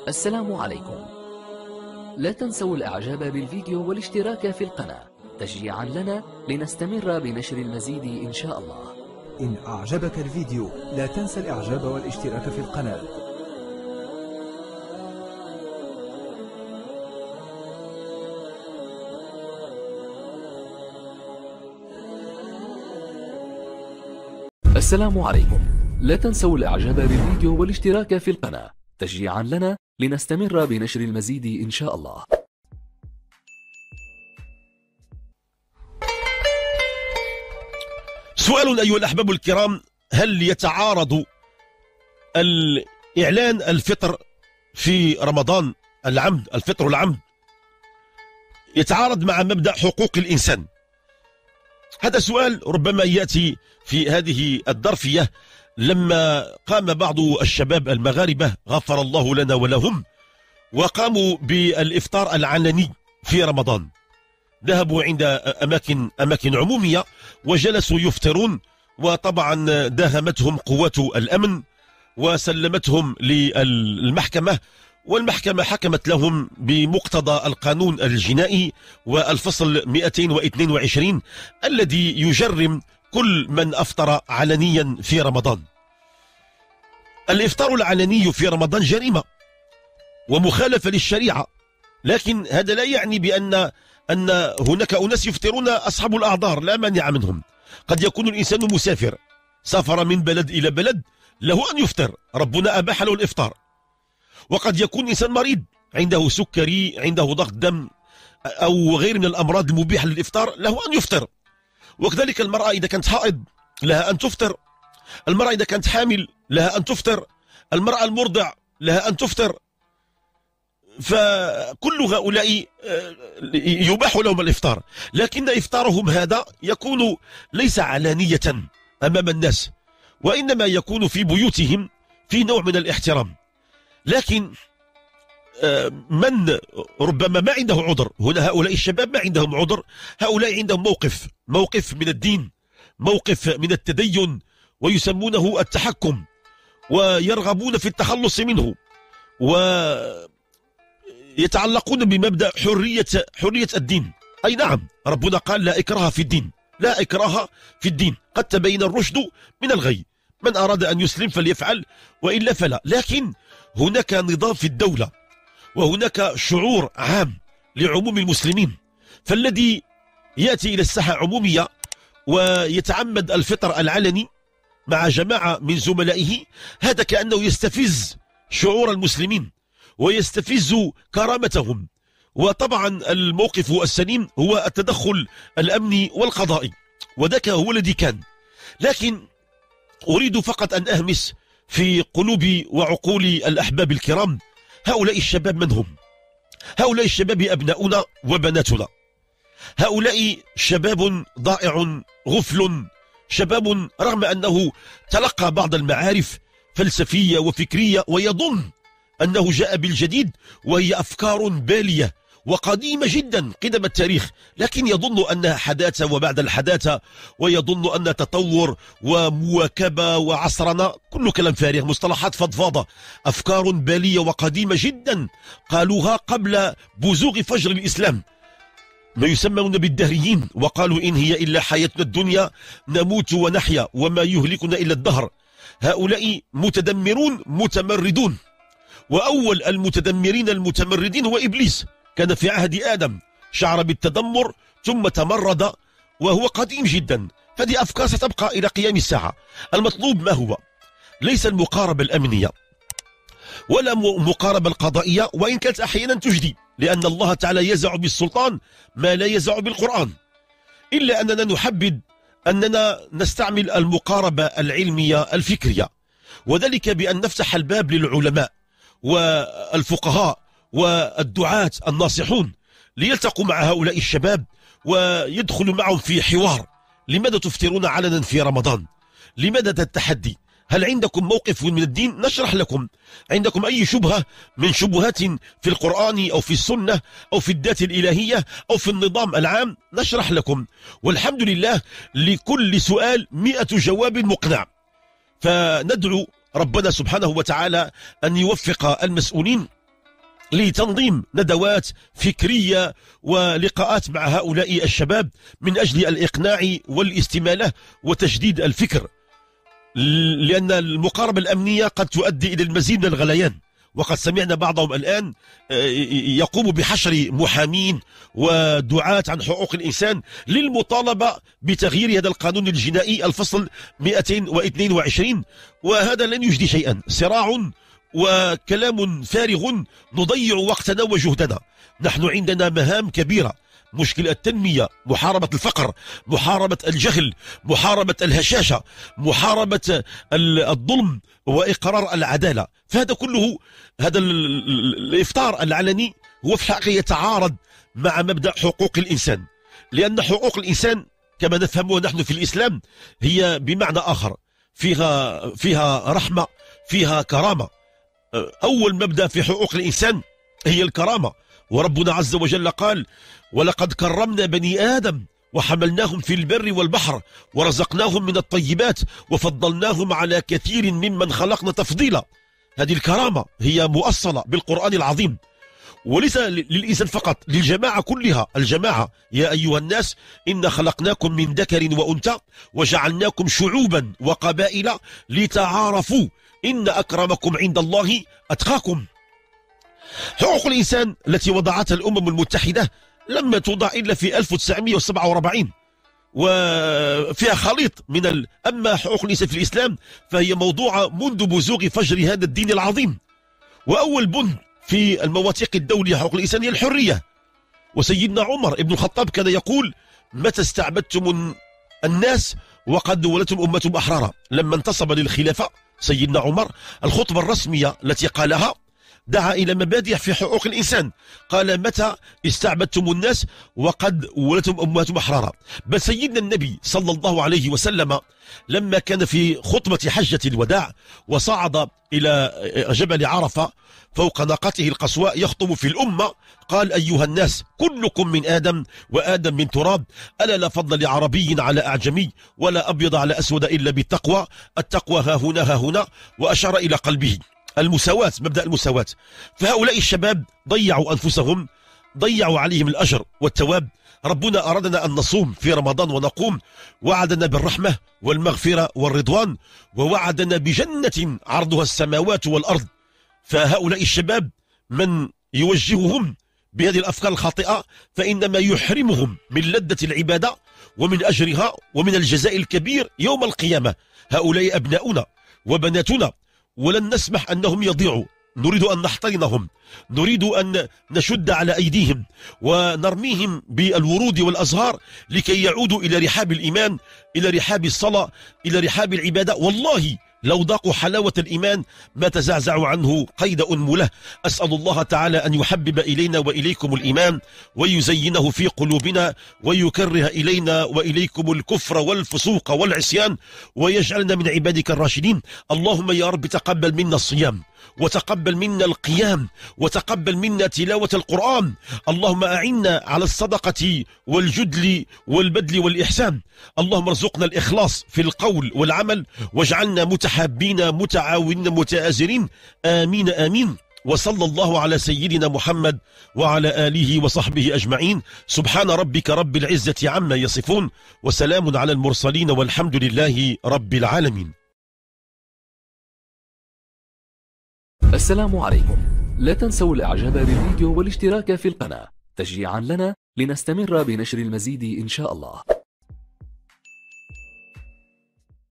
السلام عليكم. لا تنسوا الإعجاب بالفيديو والاشتراك في القناة تشجيعا لنا لنستمر بنشر المزيد إن شاء الله. إن أعجبك الفيديو لا تنسى الإعجاب والاشتراك في القناة. السلام عليكم. لا تنسوا الإعجاب بالفيديو والاشتراك في القناة تشجيعا لنا لنستمر بنشر المزيد إن شاء الله. سؤال أيها الأحباب الكرام: هل يتعارض الإعلان الفطر في رمضان العمد، الفطر العمد، يتعارض مع مبدأ حقوق الإنسان؟ هذا سؤال ربما يأتي في هذه الظرفية لما قام بعض الشباب المغاربة غفر الله لنا ولهم وقاموا بالإفطار العلني في رمضان. ذهبوا عند أماكن عمومية وجلسوا يفطرون، وطبعا داهمتهم قوات الأمن وسلمتهم للمحكمة، والمحكمة حكمت لهم بمقتضى القانون الجنائي والفصل 222 الذي يجرم كل من أفطر علنيا في رمضان. الإفطار العلني في رمضان جريمة ومخالفة للشريعة، لكن هذا لا يعني بأن هناك أناس يفطرون أصحاب الأعذار، لا مانع منهم. قد يكون الإنسان مسافر، سافر من بلد إلى بلد، له أن يفطر، ربنا أباح له الإفطار. وقد يكون إنسان مريض، عنده سكري، عنده ضغط دم أو غير من الأمراض المبيحة للإفطار، له أن يفطر. وكذلك المرأة إذا كانت حائض لها أن تفطر، المرأة إذا كانت حامل لها أن تفطر، المرأة المرضع لها أن تفطر. فكل هؤلاء يباح لهم الإفطار، لكن إفطارهم هذا يكون ليس علانية أمام الناس، وإنما يكون في بيوتهم في نوع من الاحترام. لكن من ربما ما عنده عذر، هنا هؤلاء الشباب ما عندهم عذر، هؤلاء عندهم موقف من الدين، موقف من التدين، ويسمونه التحكم، ويرغبون في التخلص منه، ويتعلقون بمبدأ حرية الدين. أي نعم، ربنا قال لا إكراه في الدين، لا إكراه في الدين، قد تبين الرشد من الغي، من أراد أن يسلم فليفعل وإلا فلا. لكن هناك نظام في الدولة، وهناك شعور عام لعموم المسلمين، فالذي يأتي إلى الساحة عمومية ويتعمد الفطر العلني مع جماعة من زملائه، هذا كأنه يستفز شعور المسلمين ويستفز كرامتهم. وطبعا الموقف السليم هو التدخل الأمني والقضائي، وذاك هو الذي كان. لكن أريد فقط أن أهمس في قلوب وعقول الأحباب الكرام: هؤلاء الشباب من هم؟ هؤلاء الشباب أبناؤنا وبناتنا، هؤلاء شباب ضائع غفل، شباب رغم أنه تلقى بعض المعارف فلسفية وفكرية ويظن أنه جاء بالجديد، وهي أفكار بالية وقديمة جدا قدم التاريخ، لكن يظن أنها حداثة وبعد الحداثة، ويظن أن تطور ومواكبة وعصرنة، كل كلام فارغ، مصطلحات فضفاضة، أفكار بالية وقديمة جدا قالوها قبل بزوغ فجر الإسلام، ما يسمون بالدهريين، وقالوا إن هي إلا حياتنا الدنيا نموت ونحيا وما يهلكنا إلا الدهر. هؤلاء متدمرون متمردون، وأول المتدمرين المتمردين هو إبليس، كان في عهد آدم، شعر بالتدمر ثم تمرد وهو قديم جدا. فهذه أفكار ستبقى إلى قيام الساعة. المطلوب ما هو؟ ليس المقاربة الأمنية ولا المقاربة القضائية، وإن كانت أحيانا تجدي، لأن الله تعالى يزع بالسلطان ما لا يزع بالقرآن، إلا أننا نحبذ أننا نستعمل المقاربة العلمية الفكرية، وذلك بأن نفتح الباب للعلماء والفقهاء والدعاة الناصحون ليلتقوا مع هؤلاء الشباب ويدخلوا معهم في حوار. لماذا تفطرون علنا في رمضان؟ لماذا التحدي؟ هل عندكم موقف من الدين؟ نشرح لكم. عندكم أي شبهة من شبهات في القرآن أو في السنة أو في الذات الإلهية أو في النظام العام؟ نشرح لكم، والحمد لله لكل سؤال 100 جواب مقنع. فندعو ربنا سبحانه وتعالى أن يوفق المسؤولين لتنظيم ندوات فكرية ولقاءات مع هؤلاء الشباب من أجل الإقناع والاستمالة وتجديد الفكر، لأن المقاربة الأمنية قد تؤدي إلى المزيد من الغليان. وقد سمعنا بعضهم الآن يقوم بحشر محامين ودعاة عن حقوق الإنسان للمطالبة بتغيير هذا القانون الجنائي الفصل 222، وهذا لن يجدي شيئا، صراع وكلام فارغ نضيع وقتنا وجهدنا. نحن عندنا مهام كبيرة، مشكل التنمية، محاربة الفقر، محاربة الجهل، محاربة الهشاشة، محاربة الظلم وإقرار العدالة. فهذا كله، هذا الإفطار العلني هو في الحقيقة يتعارض مع مبدأ حقوق الإنسان، لأن حقوق الإنسان كما نفهمها نحن في الإسلام هي بمعنى آخر، فيها رحمة، فيها كرامة. أول مبدأ في حقوق الإنسان هي الكرامة، وربنا عز وجل قال: ولقد كرمنا بني آدم وحملناهم في البر والبحر ورزقناهم من الطيبات وفضلناهم على كثير ممن خلقنا تفضيلا. هذه الكرامة هي مؤصلة بالقرآن العظيم، وليس للإنسان فقط، للجماعة كلها. الجماعة: يا أيها الناس إنا خلقناكم من ذكر وأنثى وجعلناكم شعوبا وقبائل لتعارفوا إن أكرمكم عند الله أتقاكم. حقوق الإنسان التي وضعتها الأمم المتحدة لم توضع إلا في 1947، وفيها خليط من أما حقوق الإنسان في الإسلام فهي موضوعة منذ بزوغ فجر هذا الدين العظيم. وأول بند في المواثيق الدولية حقوق الإنسان هي الحرية. وسيدنا عمر بن الخطاب كان يقول: متى استعبدتم الناس وقد ولتم أمتهم أحرارا. لما انتصب للخلافة سيدنا عمر، الخطبة الرسمية التي قالها دعا إلى مبادئ في حقوق الإنسان، قال: متى استعبدتم الناس وقد ولتم أمهاتهم أحرارا. بل سيدنا النبي صلى الله عليه وسلم لما كان في خطبة حجة الوداع وصعد إلى جبل عرفة فوق ناقته القصواء يخطب في الأمة، قال: أيها الناس كلكم من آدم وآدم من تراب، ألا لا فضل لعربي على أعجمي ولا أبيض على أسود إلا بالتقوى، التقوى ها هنا ها هنا، وأشار إلى قلبه. المساواة، مبدأ المساواة. فهؤلاء الشباب ضيعوا أنفسهم، ضيعوا عليهم الأجر والثواب. ربنا أرادنا أن نصوم في رمضان ونقوم، وعدنا بالرحمة والمغفرة والرضوان، ووعدنا بجنة عرضها السماوات والأرض. فهؤلاء الشباب من يوجههم بهذه الأفكار الخاطئة فإنما يحرمهم من لذة العبادة ومن أجرها ومن الجزاء الكبير يوم القيامة. هؤلاء أبناؤنا وبناتنا، ولن نسمح أنهم يضيعوا. نريد أن نحتضنهم، نريد أن نشد على أيديهم ونرميهم بالورود والأزهار لكي يعودوا إلى رحاب الإيمان، إلى رحاب الصلاة، إلى رحاب العبادة. والله لو ذاقوا حلاوة الإيمان ما تزعزعوا عنه قيد أنملة. أسأل الله تعالى أن يحبب إلينا وإليكم الإيمان ويزينه في قلوبنا ويكره إلينا وإليكم الكفر والفسوق والعصيان ويجعلنا من عبادك الراشدين. اللهم يا رب تقبل منا الصيام، وتقبل منا القيام، وتقبل منا تلاوة القرآن. اللهم أعنا على الصدقة والجدل والبذل والإحسان. اللهم ارزقنا الإخلاص في القول والعمل، واجعلنا متحابين متعاونين متآزرين. آمين آمين. وصلى الله على سيدنا محمد وعلى آله وصحبه أجمعين. سبحان ربك رب العزة عما يصفون، وسلام على المرسلين، والحمد لله رب العالمين. السلام عليكم. لا تنسوا الإعجاب بالفيديو والاشتراك في القناة تشجيعا لنا لنستمر بنشر المزيد إن شاء الله.